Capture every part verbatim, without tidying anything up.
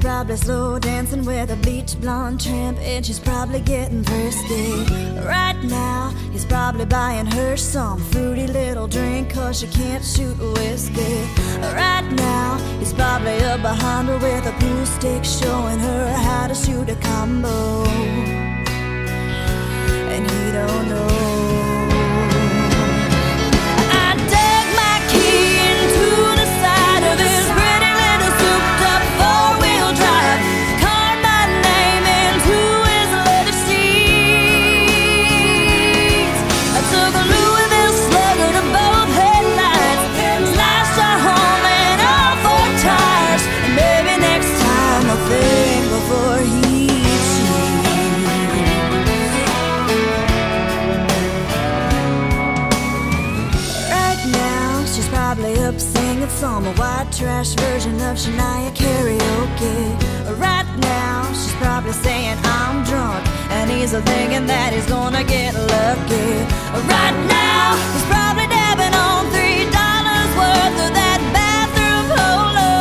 probably slow dancing with a bleach blonde tramp, and she's probably getting frisky. Right now, he's probably buying her some fruity little drink, cause she can't shoot whiskey. Right now, he's probably up behind her with a pool stick, showing her how to shoot a combo. And he don't know. Some white trash version of Shania karaoke. Right now, she's probably saying I'm drunk, and he's thinking that he's gonna get lucky. Right now, he's probably dabbing on three dollars worth of that bathroom polo.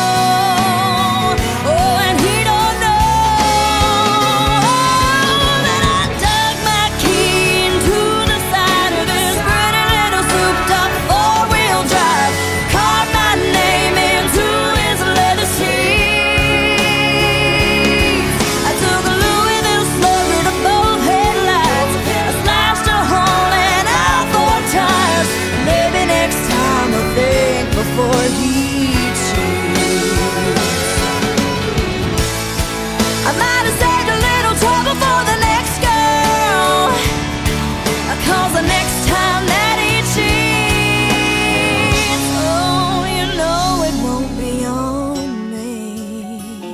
Oh, and he don't know that I dug my key into the side of his pretty little souped-up four-wheel drive. Before he cheats, I might have saved a little trouble for the next girl, cause the next time that he cheats, oh, you know it won't be on me.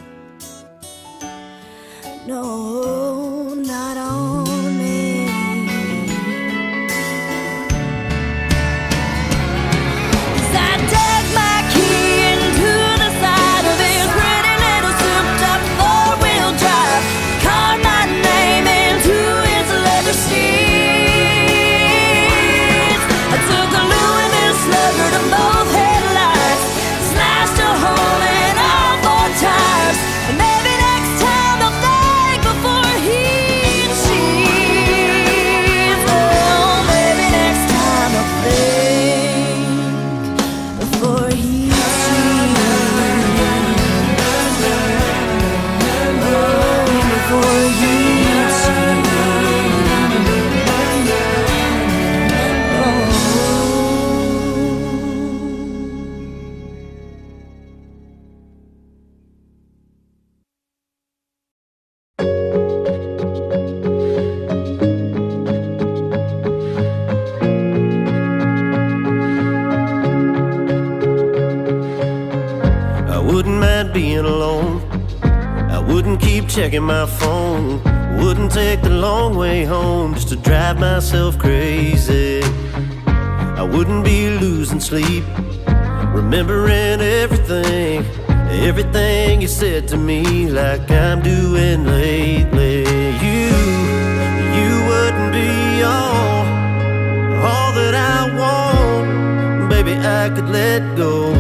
No, not on me. Being alone, I wouldn't keep checking my phone, wouldn't take the long way home just to drive myself crazy. I wouldn't be losing sleep, remembering everything, everything you said to me, like I'm doing lately. You, you wouldn't be all, all that I want, baby, I could let go.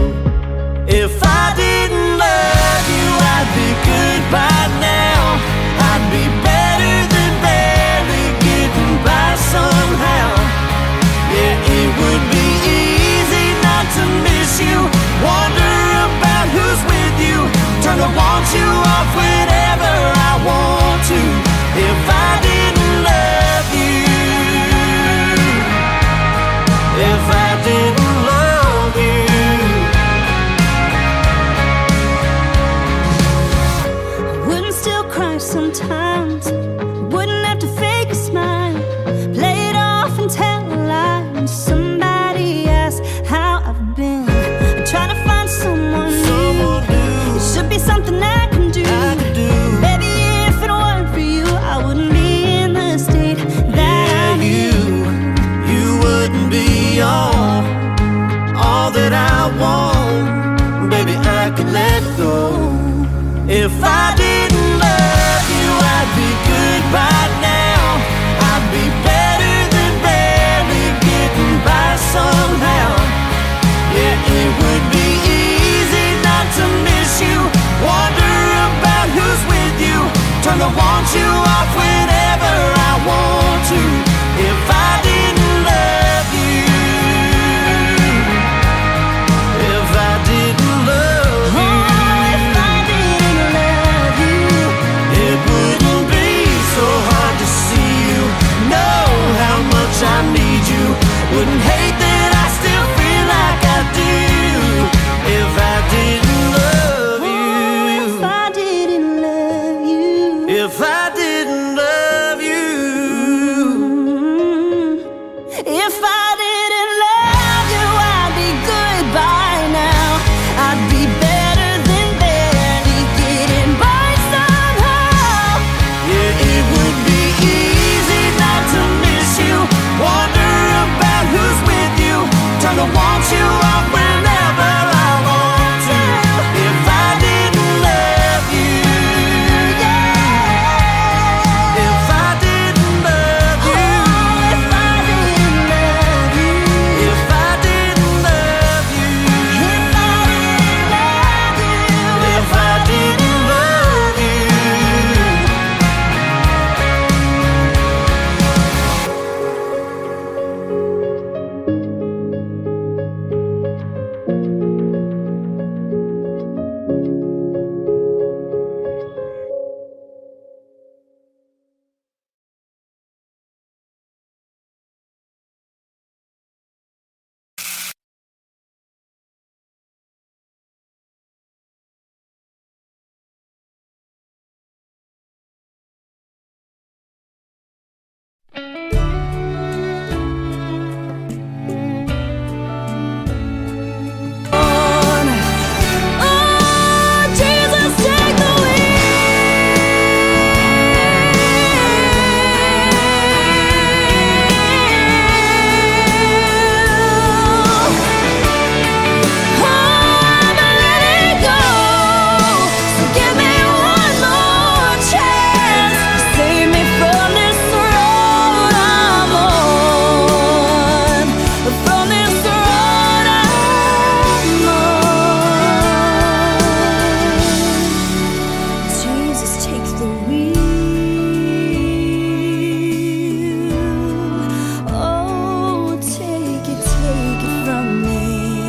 If I didn't love you, I'd be good by now. I'd be better than barely getting by somehow. Yeah, it would be easy not to miss you, wonder about who's with you, turn to want you off whenever I want to. If I didn't love you, if I didn't love you, sometimes wouldn't have to fake a smile, play it off and tell a lie when somebody asks how I've been. I'm trying to find someone new. It should be something I can do. I can do. Baby, if it weren't for you, I wouldn't be in the state that I'm you, in. You wouldn't be all, all that I want, baby, I could let go. If I didn't love you, I'd be good by now. I'd be better than barely getting by somehow. Yeah, it would be easy not to miss you, wonder you off whenever I want to. If I didn't love you, if I didn't love you, oh, if I didn't love you, it wouldn't be so hard to see you, know how much I need you, wouldn't hate that I still feel like I do. If I didn't love you, if I didn't love you, if I didn't love you, if I didn't love you, I'd be good by now. I'd be better than barely getting by somehow. yeah, it would be easy not to miss you, wonder about who's with you, trying to want you off whenever I want to. If I didn't love you, Yeah. if I didn't love you, Oh, if I didn't love you, if I didn't love you, if I didn't love you, if I didn't love you. Oh, Jesus, take the wheel. Oh, I'm letting go. So give me one more chance to save me from this road I'm on. From this road I'm on. Jesus, take the wheel. Oh, take it, take it from me.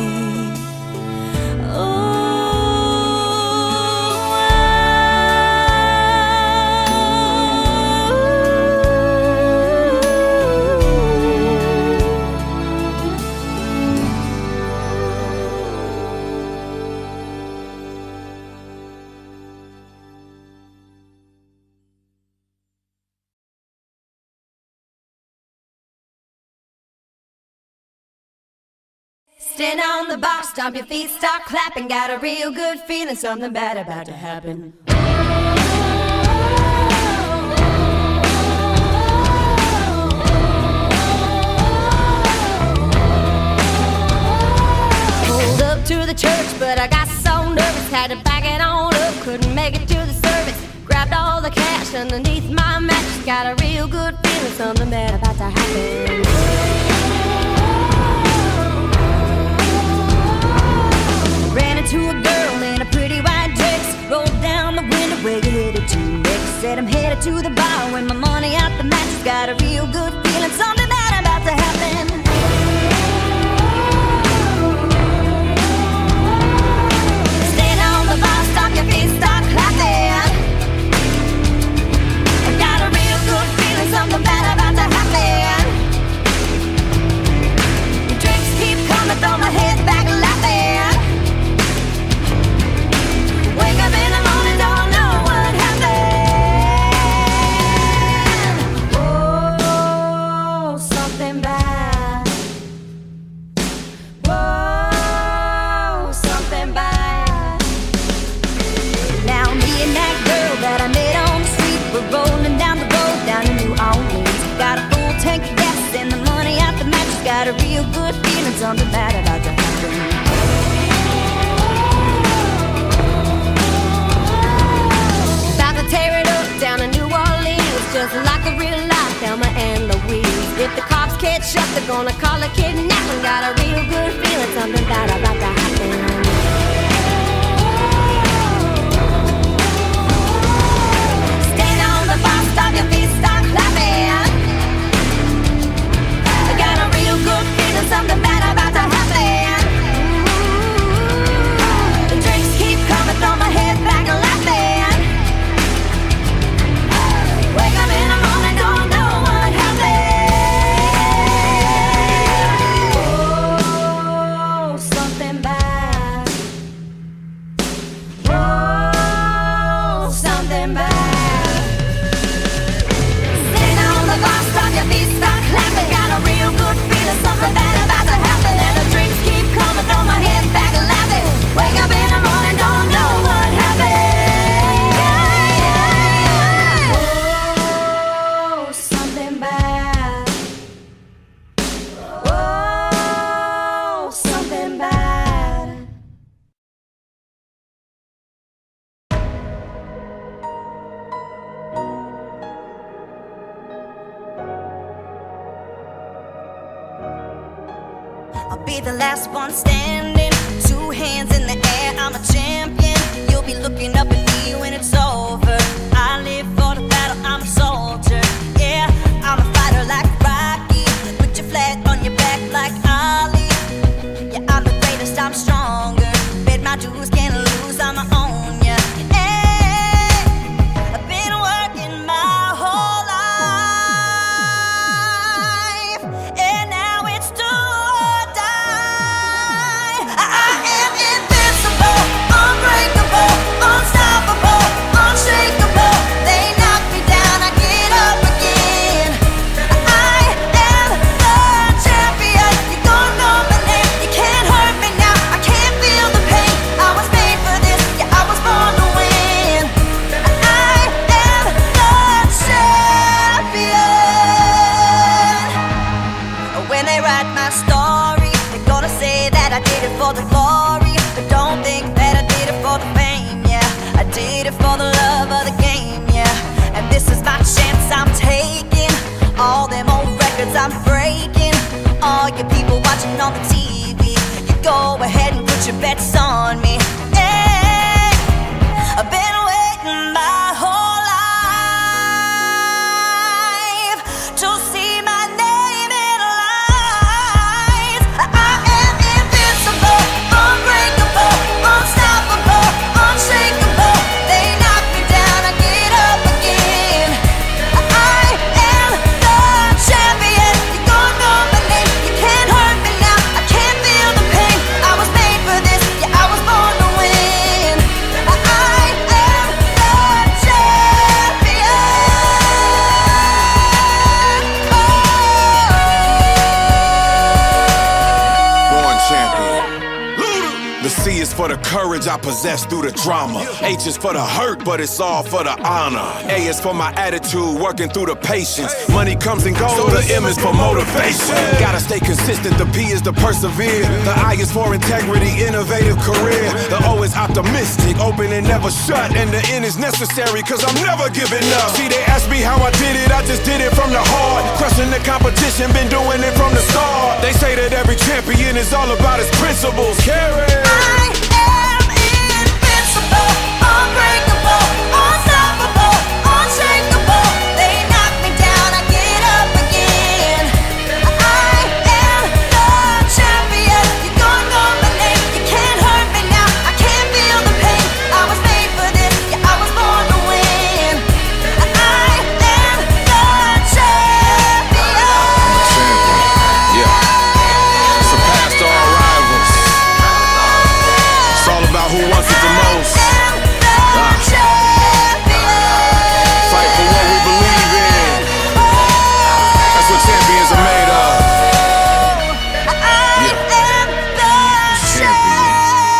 Stand on the box, stomp your feet, start clapping. Got a real good feeling, something bad about to happen. Pulled up to the church, but I got so nervous, had to back it on up, couldn't make it to the service. Grabbed all the cash underneath my mattress, got a real good feeling, something bad about to happen. Ran into a girl in a pretty white dress, rolled down the window, where you headed to next? Said I'm headed to the bar, with my money out the mattress, got a real good feeling, something bad about to happen. Stand on the bar, stop your feet, start clapping. I got a real good feeling, something bad about to happen. The drinks keep coming, throw my head back laughing. Wake up in the morning, don't know what happened. Oh, something bad. Whoa, something bad. Now me and that girl that I met on the street, we're rolling down the road down in New Orleans. Got a full tank of gas and the money out the mattress, got a real good feeling, something bad about to happen. About to tear it up down in New Orleans, just like a real life Thelma and Louise. If the cops catch up, they're gonna call a kidnapping. Got a real good feeling, something bad about to happen. Stand on the bar, something bad. Sitting on the bus stop, your feet start clapping. Got a real good feeling, something bad about to happen. And the drinks keep coming, throw my head back laughing. Wake up in the morning, don't know what happened. Oh, something bad. Oh, something bad. I'll be the last one standing, two hands in the air, I'm a champion. You'll be looking up at me when it's over. I live for the battle, I'm a soldier. Yeah, I'm a fighter like Rocky. Put your flag on your back like Ali. Yeah, I'm the greatest, I'm stronger. Bet my dues, can't lose, I'ma own ya. Hey, I've been working my whole life, and now it's do or die. I am invincible, unbreakable, unstoppable, unshakable. They knock me down, I get up again. I am the champion. You don't know my name, you can't hurt me now. I can't feel the pain. I was made for this, yeah, I was born to win. I am the champion. When they write my story, they're gonna say that I did it for the glory. But don't think that I did it for the fame, yeah. I did it for the love of the game, yeah. And this is my chance I'm taking. All them old records I'm breaking. All you people watching on the T V, you go ahead and put your bets on me. Hey, I've been waiting my whole life to see my name in lights. I am invincible, unbreakable, unstoppable, unshakable. They knock me down, I get up again. I am the champion. You don't know my name, you can't hurt me now. I can't feel the pain. I was made for this, yeah, I was born to win. I am the champion. Born champion. The C is for the courage I possess through the drama. H is for the hurt, but it's all for the honor. A is for my attitude, working through the patience. Money comes and goes, so the M is for motivation. Gotta stay consistent, the P is to persevere. The I is for integrity, innovative career. The O is optimistic, open and never shut. And the N is necessary, cause I'm never giving up. See, they ask me how I did it, I just did it from the heart. Crushing the competition, been doing it from the start. They say that every champion is all about his principles. Carry. I am invincible, unbreakable, unstoppable, unshakable. They knock me down, I get up again. I am the champion. You don't know my name, you can't hurt me now. I can't feel the pain. I was made for this, yeah, I was born to win. I am the champion. Yeah. Surpassed all rivals. It's all about who wants it the most. Fight for what we believe in. That's what champions are made of. Yeah. Champion.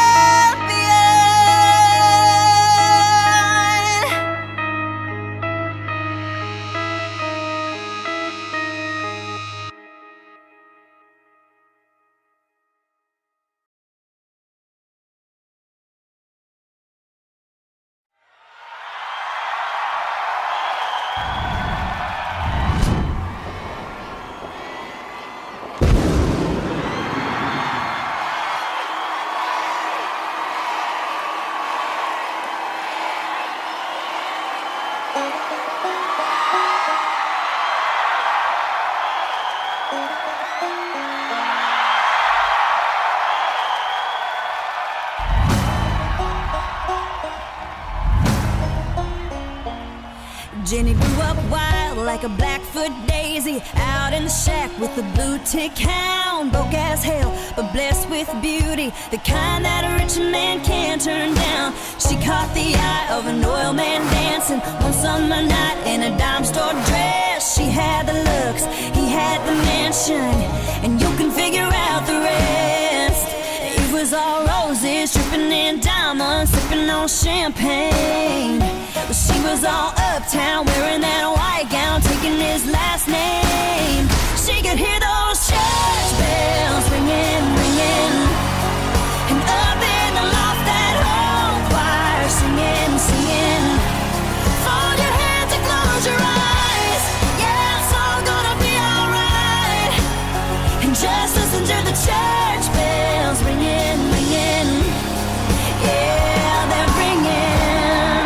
Jenny grew up wild like a Blackfoot daisy, out in the shack with the blue tick hound. Broke as hell, but blessed with beauty, the kind that a rich man can't turn down. She caught the eye of an oil man dancing one summer night in a dime store dress. She had the looks, he had the mansion, and you can figure out the rest. It was all roses, dripping in diamonds, sipping on champagne. But she was all uptown, wearing that white gown, taking his last name. She could hear those church bells ringing, ringing, and up in the loft that whole choir singing, singing. Fold your hands and close your eyes, yeah, it's all gonna be alright. And just listen to the church bells ringing, ringing, yeah, they're ringing.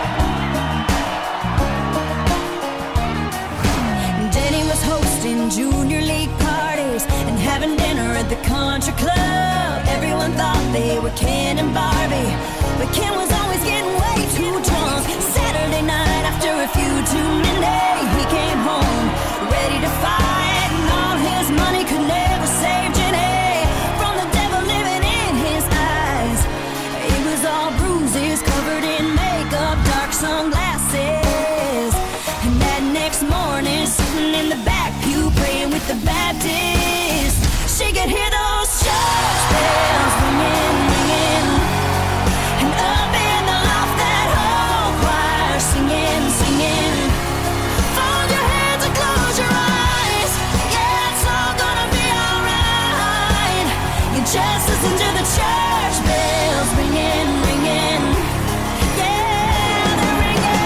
Danny was hosting junior league parties and having dinner at the country club. Everyone thought they were Ken and Barbie, but Ken was always getting way too drunk. Saturday night after a few too many, he came home ready to fight, and all his money could never save Jenny from the devil living in his eyes. It was all bruises, covered in makeup, dark sunglasses. And that next morning, sitting in the back pew praying with the Baptists, she could hear those church bells ringing, ringing, and up in the loft that whole choir singing, singing. Fold your hands and close your eyes, yeah, it's all gonna be alright. You just listen to the church bells ringing, ringing, yeah, they're ringing.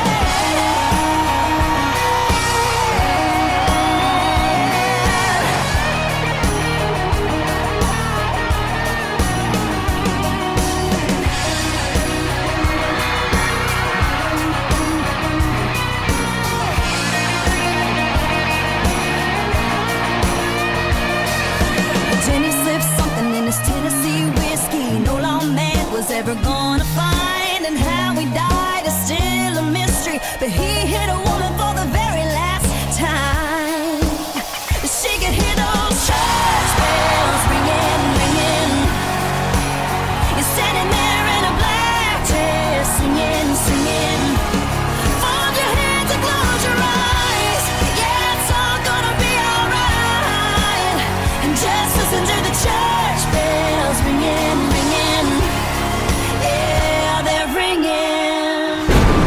Jenny slipped something in his Tennessee whiskey no lawman was ever gonna find, and how he died is still a mystery, but he hit a woman for the very last time. She could hear those church bells ringing, ringing. You're standing there in a black dress, singing, singing. Fold your hands and close your eyes, yeah, it's all gonna be alright. And just listen to the church bells ringing, ringing, yeah, they're ringing.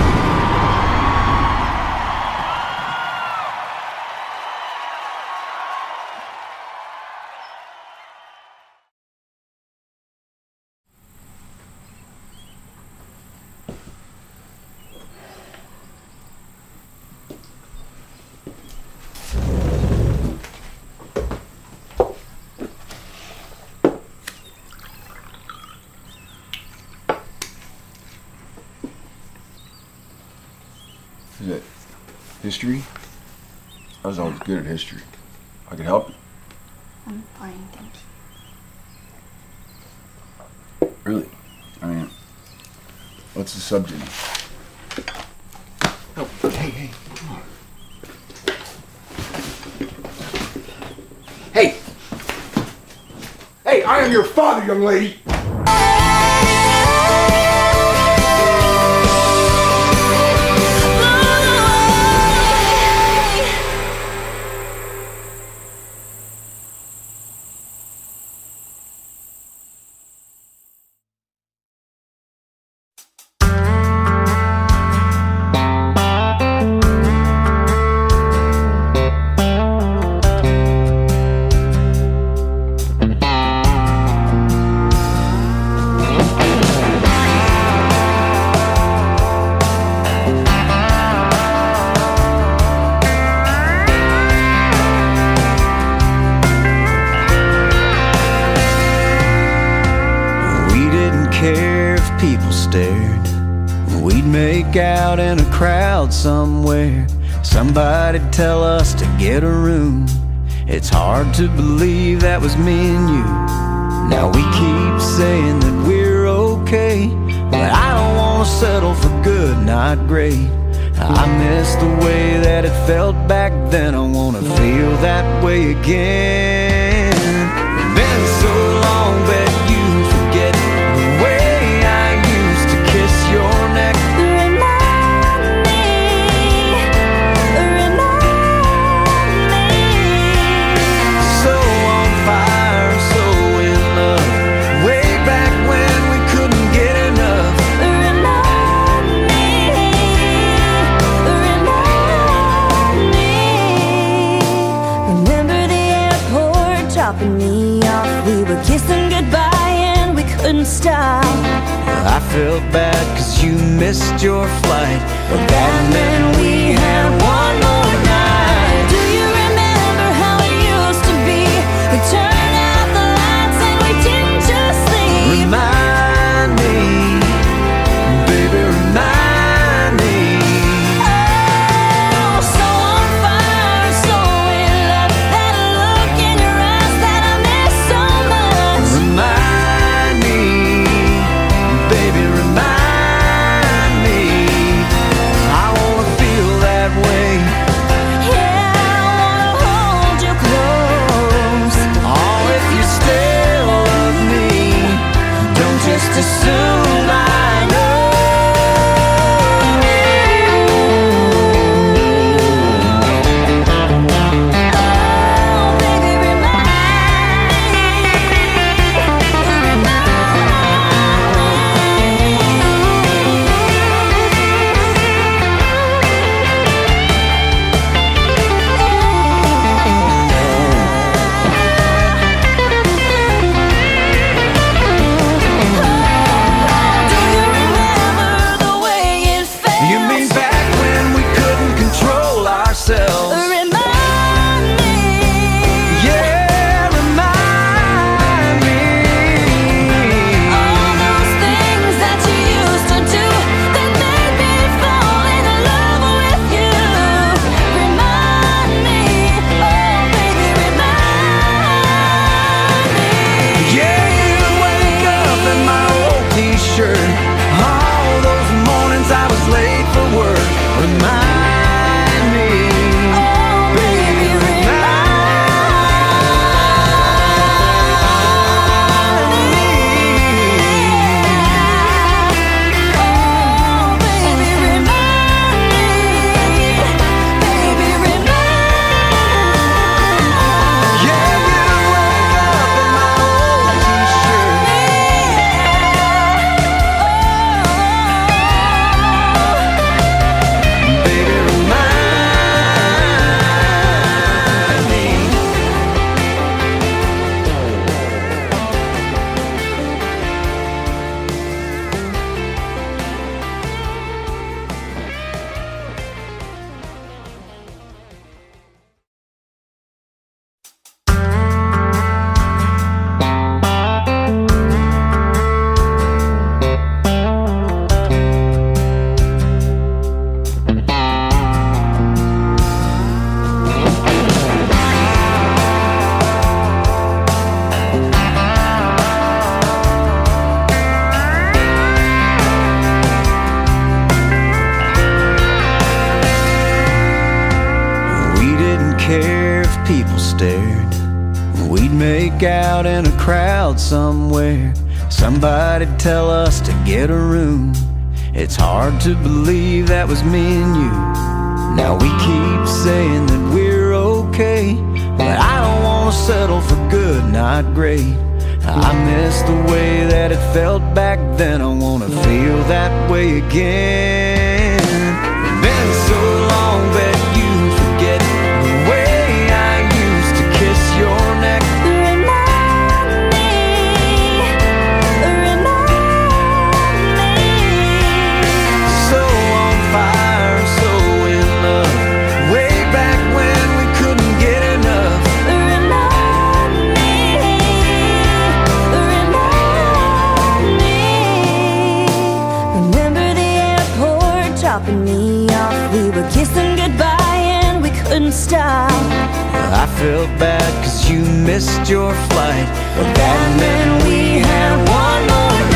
Is it history? I was always good at history. I could help you. I'm fine, thank you. Really? I mean, what's the subject? Oh, hey, hey, come on. Hey! Hey, I am your father, young lady! Out in a crowd somewhere, somebody'd tell us to get a room. It's hard to believe that was me and you. Now we keep saying that we're okay, but I don't want to settle for good, not great. I miss the way that it felt back then. I want to feel that way again. It's been so long that you forget the way I used to kiss your couldn't stop. I felt bad cause you missed your flight, but that meant we had one more night. Do you remember how it used to be? We turned out the lights and we didn't just sleep. Remind me, baby, remind me. Oh, so on fire, so in love. That look in your eyes that I miss so much. Remind me, baby, remind me. I wanna feel that way. Yeah, I wanna hold you close. Oh, if you still love me, don't just assume I know. Oh, baby, remind me. Do you remember the way it felt? You mean back when we couldn't control ourselves? Remind me. Yeah, remind me. All those things that you used to do that made me fall in love with you. Remind me, oh baby, remind me. Yeah, you wake up in my old t-shirt. All those mornings I was late for work. Remind me, Oh baby, remind me. Oh baby, remind me. Baby, remind me. yeah, you wake up in my old t-shirt. Baby, remind me. We didn't care if people stared. We'd make out in a crowd somewhere. Somebody'd tell us to get a room. It's hard to believe that was me and you. Now we keep saying that we're okay, but I don't wanna settle for good, not great. I miss the way that it felt back then. I wanna feel that way again. It's been so long that you forget the way I used to kiss your neck. Remind me, remind me. So on fire, so in love, way back when we couldn't get enough. Remind me, remind me. Remember the airport dropping me off? We were kissing goodbye and we couldn't stop. I felt bad cause you missed your flight, but that meant we had one more